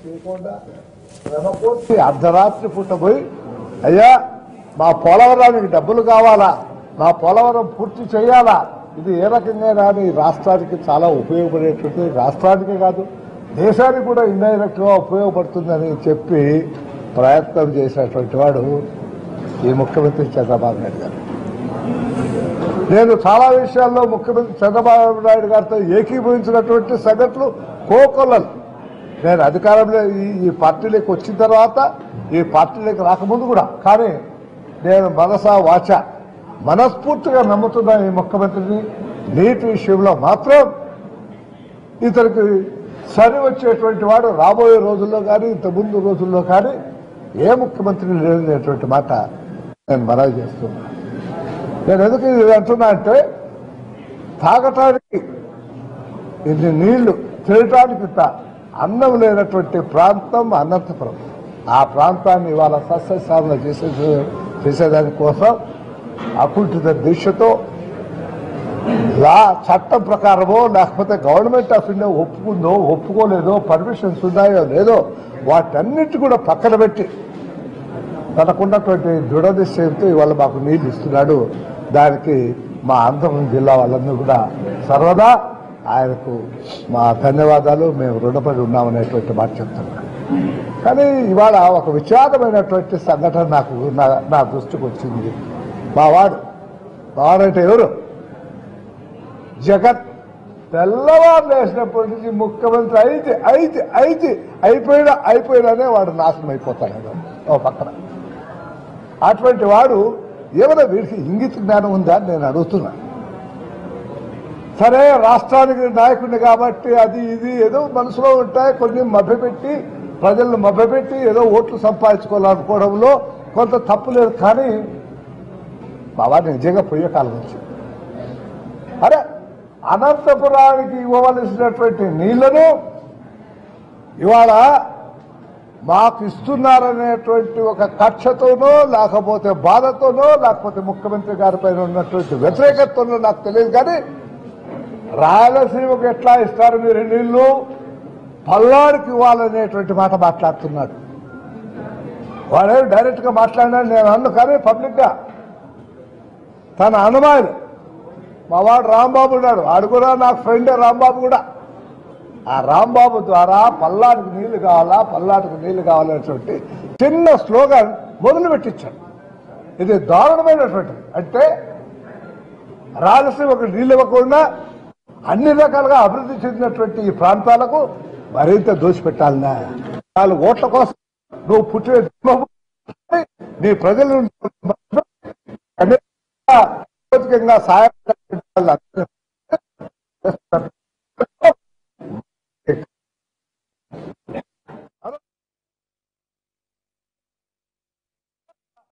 అర్ధరాత్రి పూట పోయి అయ్యా మా పోలవరానికి డబ్బులు కావాలా, మా పోలవరం పూర్తి చేయాలా, ఇది ఏ రకంగా రాని రాష్ట్రానికి చాలా ఉపయోగపడేటువంటి, రాష్ట్రానికే కాదు దేశానికి కూడా ఇండైరెక్ట్ గా ఉపయోగపడుతుందని చెప్పి ప్రయత్నం చేసినటువంటి వాడు ఈ ముఖ్యమంత్రి చంద్రబాబు నాయుడు గారు. నేను చాలా విషయాల్లో ముఖ్యమంత్రి చంద్రబాబు నాయుడు గారితో ఏకీభవించినటువంటి సంఘటనలు కోకొల్లలు. నేను అధికారంలో ఈ పార్టీలోకి వచ్చిన తర్వాత, ఈ పార్టీలోకి రాకముందు కూడా, కానీ నేను మనసా వాచ మనస్ఫూర్తిగా నమ్ముతున్న ఈ ముఖ్యమంత్రిని నీటి విషయంలో మాత్రం ఇతనికి సరి వచ్చేటువంటి వాడు రాబోయే రోజుల్లో కానీ ఇంతకుముందు రోజుల్లో కానీ ఏ ముఖ్యమంత్రి లేదనేటువంటి మాట నేను మనవి చేస్తున్నా. నేను ఎందుకు ఇది అంటున్నా అంటే, తాగటానికి ఇన్ని నీళ్లు, తినటానికి అన్నం లేనటువంటి ప్రాంతం అనంతపురం. ఆ ప్రాంతాన్ని ఇవాళ సస్యశామల చేసేదానికోసం అకుంఠిత దీక్షతో చట్టం ప్రకారమో లేకపోతే గవర్నమెంట్ ఆఫ్ ఇండియా ఒప్పుకుందో ఒప్పుకోలేదో, పర్మిషన్స్ ఉన్నాయో లేదో, వాటన్నిటి కూడా పక్కన పెట్టి తనకున్నటువంటి దృఢనిశ్చయంతో ఇవాళ మాకు నీళ్లు ఇస్తున్నాడు. దానికి మా అనంతపురం జిల్లా వాళ్ళందరూ కూడా సర్వదా ఆయనకు మా ధన్యవాదాలు, మేము రుణపడి ఉన్నామనేటువంటి మాట చెప్తున్నాం. కానీ ఇవాళ ఒక విచారమైనటువంటి సంఘటన నా దృష్టికి వచ్చింది. మావాడంటే ఎవరు? జగన్. తెల్లవారు లేచినప్పటి నుంచి ముఖ్యమంత్రి అయిపోయినానే వాడు నాశనం అయిపోతాడు ఓ పక్కన. అటువంటి వాడు ఏమైనా వీడికి ఇంగిత జ్ఞానం ఉందా అని నేను అడుగుతున్నా. సరే, రాష్ట్రానికి నాయకుడిని కాబట్టి అది ఇది ఏదో మనసులో ఉంటాయి, కొన్ని మభ్యపెట్టి ప్రజలను మభ్యపెట్టి ఏదో ఓట్లు సంపాదించుకోవాలనుకోవడంలో కొంత తప్పు లేదు. కానీ మా వాడిని నిజంగా పోయే కాలం వచ్చింది. అరే, అనంతపురానికి ఇవ్వవలసినటువంటి నీళ్లను ఇవాళ మాకు ఇస్తున్నారనేటువంటి ఒక కక్షతోనో, లేకపోతే బాధతోనో, లేకపోతే ముఖ్యమంత్రి గారి పైన ఉన్నటువంటి వ్యతిరేకతతోనో నాకు తెలియదు. కానీ రాయలసీమకు ఎట్లా ఇస్తారు మీరు నీళ్లు, పల్నాడుకి ఇవ్వాలనేటువంటి మాట మాట్లాడుతున్నాడు. వాడే డైరెక్ట్ గా మాట్లాడినాడు, నేను అన్ను. కానీ పబ్లిక్ గా తన అనుమానం. మా వాడు రాంబాబు ఉన్నాడు, వాడు కూడా నాకు ఫ్రెండే రాంబాబు కూడా. ఆ రాంబాబు ద్వారా పల్నాడుకు నీళ్లు కావాలా, పల్నాడుకు నీళ్లు కావాలనేటువంటి చిన్న స్లోగన్ మొదలు పెట్టించాడు. ఇది దారుణమైనటువంటిది. అంటే రాయలసీమకు నీళ్ళు ఇవ్వకుండా అన్ని రకాలుగా అభివృద్ధి చెందినటువంటి ఈ ప్రాంతాలకు మరింత దోషిపెట్టాలన్నా, 4 ఓట్ల కోసం నువ్వు పుట్టిన నీ ప్రజలు సాయం